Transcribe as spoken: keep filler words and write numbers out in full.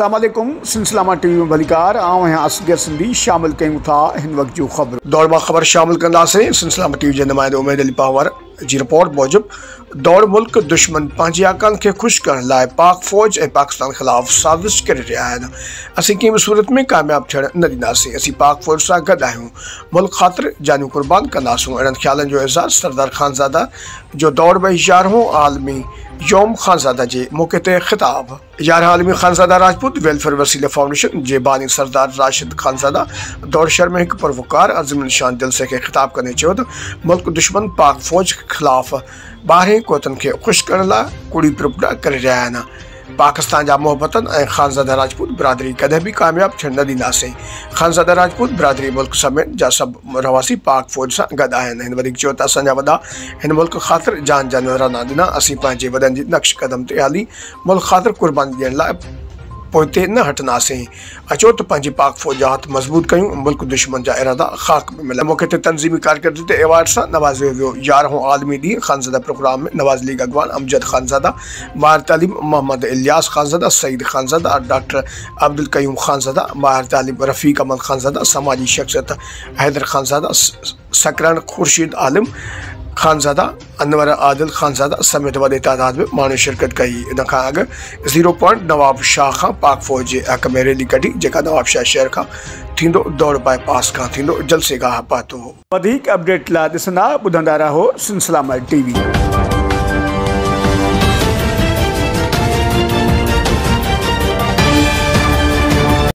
अस्सलामुअलैकुम सिलसिलामा टीवी में भलीकार आऊँ हैं असगर सिंधी शामिल कयूं था हिन वक्त जो खबर दौड़ में खबर शामिल कंदासीं। सिलसिलामा टीवी के नुमाइंदे उमेद अली पावर जी रिपोर्ट मूजिब दौड़ मुल्क दुश्मन पंहिंजे आकान के खुश करण लाइ पाक फौज ए पाकिस्तान खिलाफ साजिश करे रहिया आहिनि। असीं कंहिं बि सूरत में कामयाब थियण न ॾींदासीं। असीं पाक फौज सां गॾु आहियूं, मुल्क ख़ातिर जानियूं कुर्बान कंदासूं। अहिड़नि ख़्यालनि जो इज़हार सरदार ख़ानज़ादा जो दौड़ में यारहों आलमी योम ख़ानज़ादा जे मौक़े ते ख़िताब। यारहां आलमी ख़ानज़ादा राजपूत वेलफेयर वसीला फाउंडेशन जे बानी सरदार राशिद ख़ानज़ादा दौड़ शहर में एक परोकार अज़म निशान जलसे के ख़िताब कंदे चयो त मुल्क दुश्मन पाक फौज के खिलाफ ॿारहें कोतन के खुश करण लाइ कूड़ी प्रपड़ा करे रहिया आहिनि। पाकिस्तान जा मोहब्बतन ऐं ख़ानज़ादा राजपूत बिरादरी कदें भी कामयाब थियण न ॾींदासीं। ख़ानज़ादा राजपूत बिरादरी मुल्क समेत जा सभु रवासी पाक फौज सां गॾु आहिनि। हिन वधीक चयो त असांजा वॾा हिन मुल्क ख़ातिर जान जा नज़रा न ॾिना। असीं पंहिंजे वॾनि जी नक्श कदम ते हली मुल्क ख़ातिर कुर्बानी ॾियण लाइ पोइते न हटंदासीं। अचो त पंहिंजी पाक फौज जा हथ मज़बूत कयूं, मुल्क दुश्मन जा इरादा ख़ाक में मिलनि। मौक़े ते तंज़ीमी कारकर्दगी ते एवार्ड सां नवाज़ियो वियो। यारहों आलमी ॾींहुं ख़ानज़ादा प्रोग्राम में नवाज़ लीग अगवान अमजद ख़ानज़ादा, माहिर तालीम मोहम्मद इलियास ख़ानज़ादा, सईद ख़ानज़ादा, डॉक्टर अब्दुल कयूम ख़ानज़ादा, माहिर तालीम रफ़ीक अहमद ख़ानज़ादा, समाजी शख्सियत हैदर ख़ानज़ादा, सकरान खुर्शीद आलिम ख़ानज़ादा, अनवर आदिल ख़ानज़ादा समेत वॾे तादाद में माण्हू शिरकत कई। इन खां अॻु ज़ीरो पॉइंट नवाब शाह खां पाक फौज जे हक़ में रैली कढी, जेका नवाब शाह शहर खां थींदो दौड़ बाईपास खां थींदो जलसे गाह पहुतो। वधीक अपडेट लाइ ॾिसंदा ॿुधंदा रहो सिलसिलामा टीवी।